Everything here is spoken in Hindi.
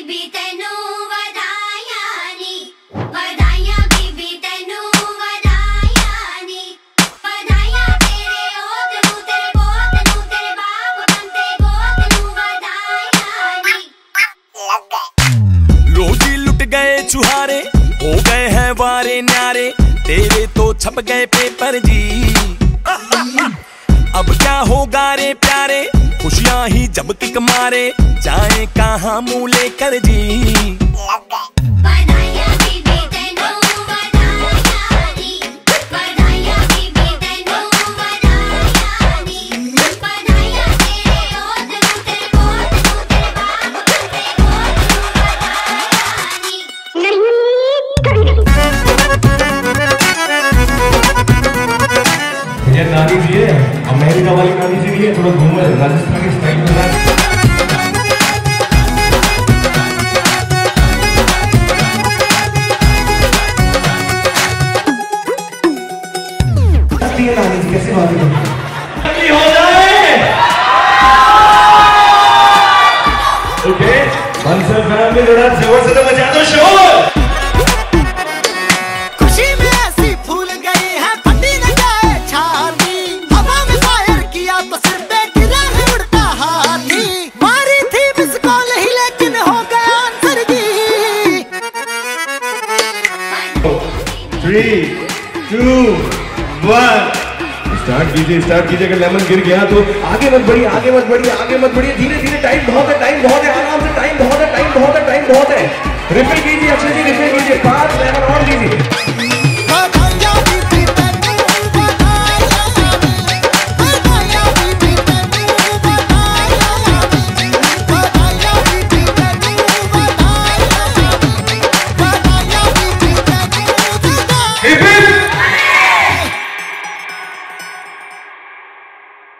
बीबी तेनू वधाइयां नी, वधाइयां बीबी तेनू वधाइयां नी, वधाइयां तेरे ओत नू, तेरे पोत नू, तेरे बाप बनते गोत नू वधाइयां नी। रोजी लुट गए चुहारे, हो गए हैं वारे न्यारे, तेरे तो छप गए पेपर जी। अब क्या होगा रे प्यारे, खुशियां ही जब किक मारे, जाए कहाँ मुँह लेकर जी। वधाइयां बीबी तेनू वधाइयां नी, वधाइयां बीबी तेनू वधाइयां नी, वधाइयां तेरे ओत नू, तेरे पोत नू, तेरे बाप बनते गोत नू वधाइयां नी। ये नानी जी है, अमेरिका वाली नानी जी भी है, थोड़ा घूमर राजस्थानी स्टाइल में ना। नानी जी कैसे बात है? हो जाए। ओके, बंसल फैमिली थोड़ा जोर से तो बजा दो शोर। Three, two, one. स्टार्ट कीजिए। अगर लेमन गिर गया तो आगे मत बढ़िए, धीरे धीरे, टाइम बहुत है, आराम से, टाइम बहुत है। रिपीट।